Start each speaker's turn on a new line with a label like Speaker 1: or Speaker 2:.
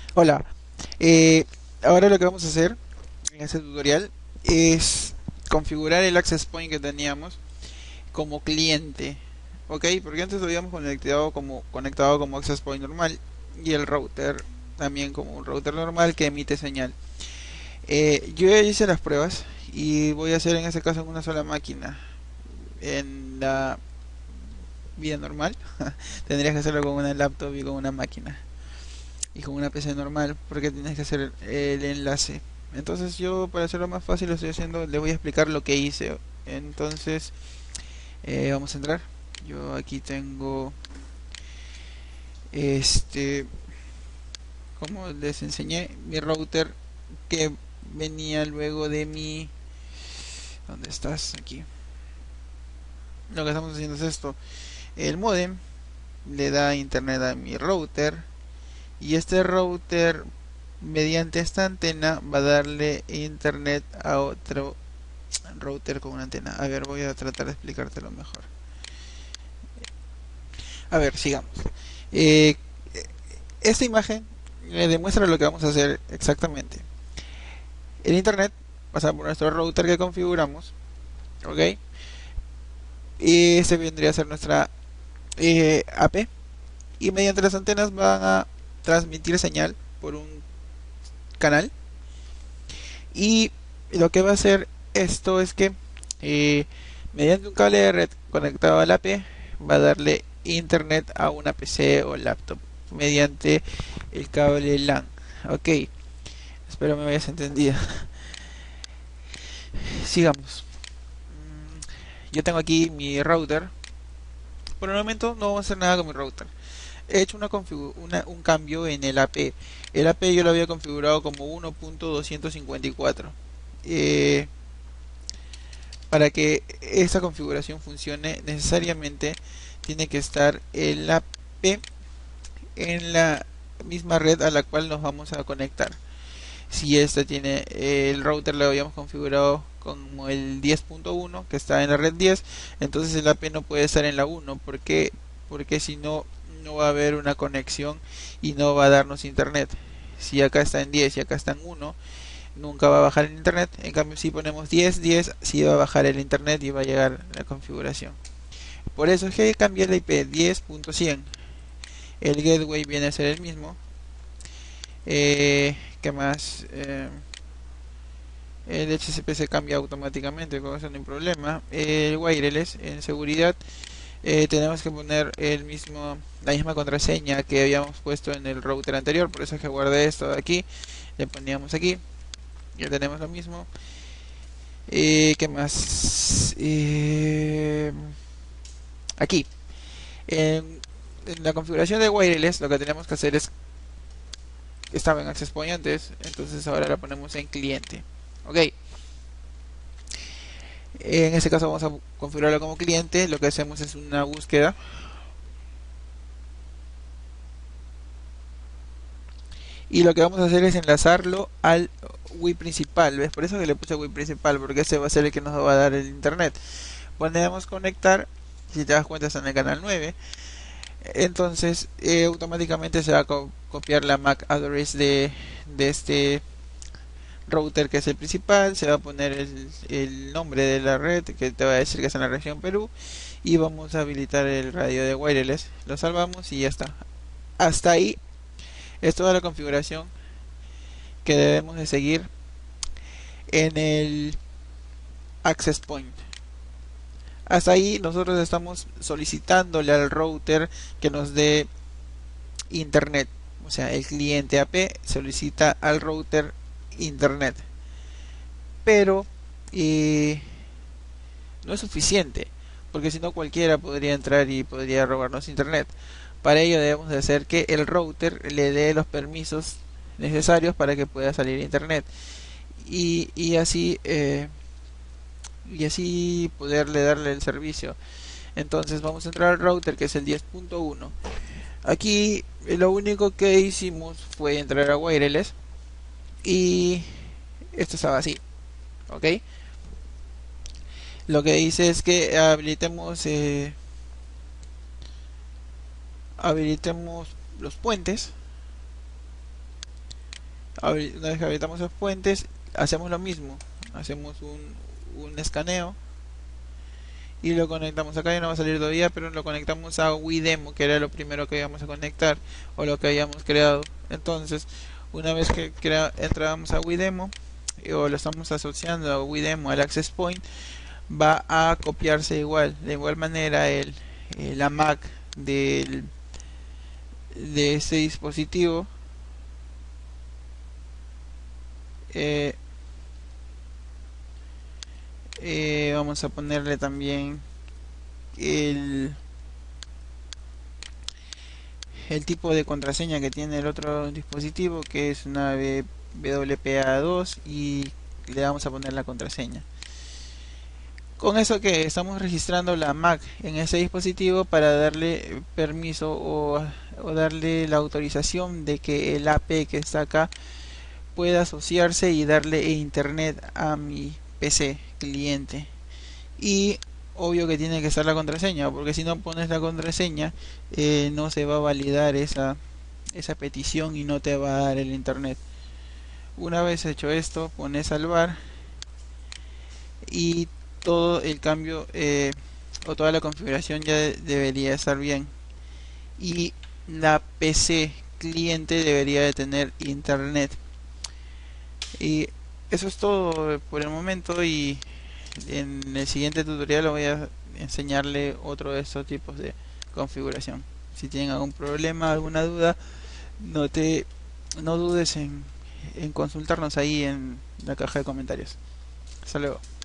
Speaker 1: Hola, eh, ahora lo que vamos a hacer en este tutorial es configurar el access point que teníamos como cliente, ¿ok? Porque antes lo habíamos conectado como access point normal y el router también como un router normal que emite señal. Yo ya hice las pruebas y voy a hacer en este caso en una sola máquina. En la vida normal tendrías que hacerlo con una laptop y con una máquina y con una PC normal porque tienes que hacer el enlace. Entonces yo para hacerlo más fácil lo estoy haciendo, les voy a explicar lo que hice. Entonces vamos a entrar. Yo aquí tengo este, como les enseñé, mi router que venía luego de mi... ¿Dónde estás? Aquí. Lo que estamos haciendo es esto. El modem le da internet a mi router y este router mediante esta antena va a darle internet a otro router con una antena. A ver, voy a tratar de explicártelo mejor. A ver, sigamos. Eh, esta imagen me demuestra lo que vamos a hacer exactamente. El internet pasa por nuestro router que configuramos, ¿ok? Y este vendría a ser nuestra AP. Y mediante las antenas van a transmitir señal por un canal. Y lo que va a hacer esto es que eh, mediante un cable de red conectado al AP va a darle internet a una PC o laptop mediante el cable LAN. Ok, espero me hayas entendido. Sigamos. Yo tengo aquí mi router. Por el momento no vamos a hacer nada con mi router. He hecho un cambio en el AP. El AP yo lo había configurado como 1.254. Eh, para que esta configuración funcione necesariamente tiene que estar el AP en la misma red a la cual nos vamos a conectar. Si esta tiene el router lo habíamos configurado como el 10.1 que está en la red 10, entonces el AP no puede estar en la 1 porque si no no va a haber una conexión y no va a darnos internet. Si acá está en 10 y acá está en 1, nunca va a bajar el internet. En cambio, si ponemos 10, 10, sí va a bajar el internet y va a llegar la configuración. Por eso es que cambié la IP 10.100. El gateway viene a ser el mismo. ¿Qué más? El HCP se cambia automáticamente, con eso no hay problema. El wireless en seguridad tenemos que poner la misma contraseña que habíamos puesto en el router anterior, por eso es que guardé esto de aquí, le poníamos aquí, ya tenemos lo mismo. ¿Qué más? Aquí, en la configuración de wireless, lo que tenemos que hacer es, estaba en access point antes, entonces ahora la ponemos en cliente. Ok, en este caso vamos a configurarlo como cliente. Lo que hacemos es una búsqueda y lo que vamos a hacer es enlazarlo al WI principal. ¿Ves? Por eso que le puse WI principal, porque ese va a ser el que nos va a dar el internet. Ponemos conectar, si te das cuenta está en el canal 9. Entonces automáticamente se va a copiar la MAC address de este router que es el principal, se va a poner el nombre de la red que te va a decir que es en la región Perú y vamos a habilitar el radio de wireless, lo salvamos y ya está. Hasta ahí es toda la configuración que debemos de seguir en el access point. Hasta ahí nosotros estamos solicitándole al router que nos dé internet. O sea, el cliente AP solicita al router internet. Pero eh, no es suficiente, porque si no cualquiera podría entrar y podría robarnos internet. Para ello debemos de hacer que el router le dé los permisos necesarios para que pueda salir internet y así poderle darle el servicio. Entonces vamos a entrar al router que es el 10.1. Aquí lo único que hicimos fue entrar a wireless y esto estaba así, ¿ok? Lo que dice es que habilitemos los puentes Una vez que habilitamos los puentes, hacemos lo mismo, hacemos un escaneo y lo conectamos. Acá ya no va a salir todavía, pero lo conectamos a WiiDemo, que era lo primero que íbamos a conectar o lo que habíamos creado. Entonces, una vez que entrábamos a WiiDemo o lo estamos asociando a WiiDemo al Access Point, va a copiarse igual, de igual manera la MAC de este dispositivo. eh, Vamos a ponerle también el, el tipo de contraseña que tiene el otro dispositivo, que es una WPA2, y le vamos a poner la contraseña. Con eso que estamos registrando la MAC en ese dispositivo para darle permiso o darle la autorización de que el AP que está acá pueda asociarse y darle internet a mi PC cliente. Y obvio que tiene que estar la contraseña, porque si no pones la contraseña no se va a validar esa petición y no te va a dar el internet. Una vez hecho esto, pones salvar y todo el cambio o toda la configuración ya debería estar bien, y la PC cliente debería de tener internet. Y eso es todo por el momento, y en el siguiente tutorial voy a enseñarle otro de estos tipos de configuración. Si tienen algún problema, alguna duda, no dudes en consultarnos ahí en la caja de comentarios. Hasta luego.